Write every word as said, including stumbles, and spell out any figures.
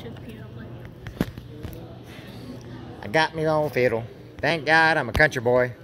should feel like. I got me own fiddle. Thank God I'm a country boy.